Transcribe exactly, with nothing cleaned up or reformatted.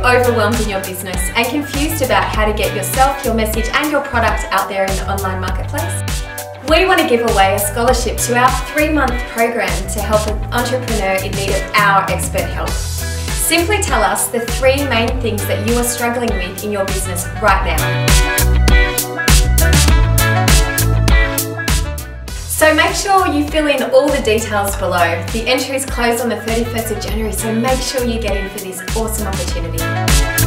overwhelmed in your business and confused about how to get yourself, your message and your product out there in the online marketplace? We want to give away a scholarship to our three-month program to help an entrepreneur in need of our expert help. Simply tell us the three main things that you are struggling with in your business right now. So make sure you fill in all the details below. The entries close on the thirty-first of January, so make sure you get in for this awesome opportunity.